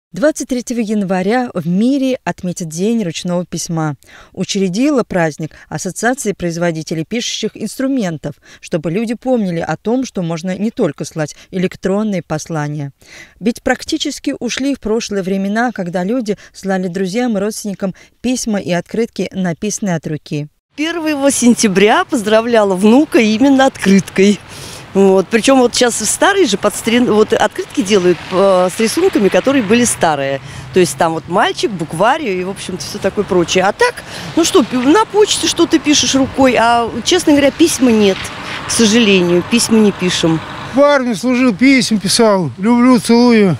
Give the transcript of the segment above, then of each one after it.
23 января в мире отметят День ручного письма. Учредила праздник Ассоциация производителей пишущих инструментов, чтобы люди помнили о том, что можно не только слать электронные послания. Ведь практически ушли в прошлые времена, когда люди слали друзьям и родственникам письма и открытки, написанные от руки. 1 сентября поздравляла внука именно открыткой. Причем сейчас старые же открытки делают с рисунками, которые были старые. То есть там мальчик, букварь и, в общем-то, все такое прочее. А так, на почте что-то пишешь рукой, а, честно говоря, письма нет, к сожалению, письма не пишем. В армии служил, писем писал, люблю, целую.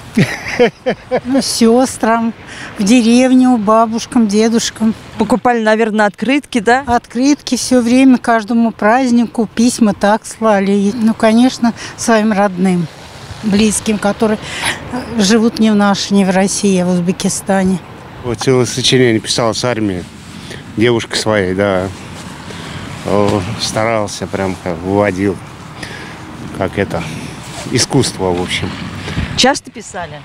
Сестрам, в деревню, бабушкам, дедушкам. Покупали, наверное, открытки, да? Открытки все время, каждому празднику, письма так слали. Конечно, своим родным, близким, которые живут не в нашей, не в России, а в Узбекистане. Целое сочинение писал с армии, девушка своей, да. Старался, прям выводил, как это, искусство, в общем. Часто писали?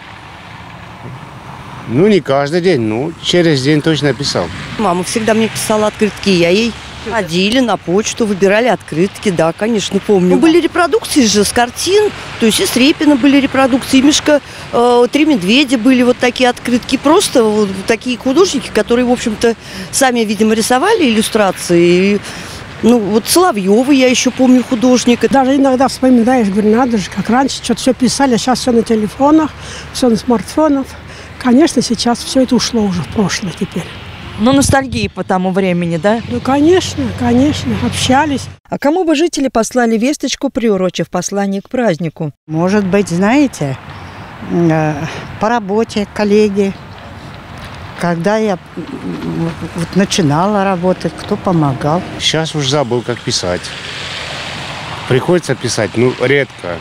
Не каждый день, через день точно писал. Мама всегда мне писала открытки, я ей ходили на почту, выбирали открытки, да, конечно, помню. Были репродукции же с картин, то есть и с Репина были репродукции, и Мишка, «Три медведя» были такие открытки, просто такие художники, которые, в общем-то, сами, видимо, рисовали иллюстрации. Соловьева я еще помню, художника. Даже иногда вспоминаешь, говорю, надо же, как раньше что-то все писали, а сейчас все на телефонах, все на смартфонах. Конечно, сейчас все это ушло уже в прошлое теперь. Ностальгия по тому времени, да? Конечно, общались. А кому бы жители послали весточку, приурочив послание к празднику? Может быть, знаете, по работе, коллеги. Когда я начинала работать, кто помогал. Сейчас уж забыл, как писать. Приходится писать, редко.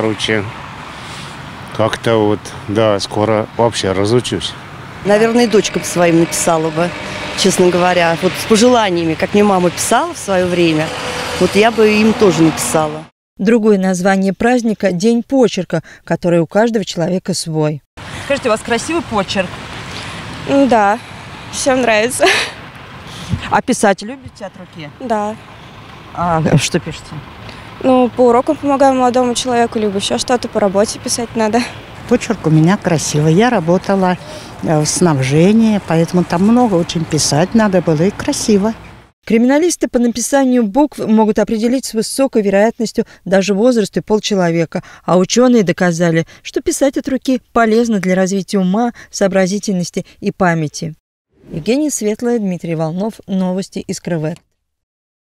Как-то скоро вообще разучусь. Наверное, и дочкам своим написала бы, честно говоря. С пожеланиями, как мне мама писала в свое время, я бы им тоже написала. Другое название праздника – День почерка, который у каждого человека свой. Скажите, у вас красивый почерк? Да, всем нравится. А писать любите от руки? Да. А что пишете? По урокам помогаю молодому человеку, либо еще что-то по работе писать надо. Почерк у меня красивый. Я работала в снабжении, поэтому там много очень писать надо было и красиво. Криминалисты по написанию букв могут определить с высокой вероятностью даже возраст и пол человека, а ученые доказали, что писать от руки полезно для развития ума, сообразительности и памяти. Евгения Светлая, Дмитрий Волнов. Новости из КРВ.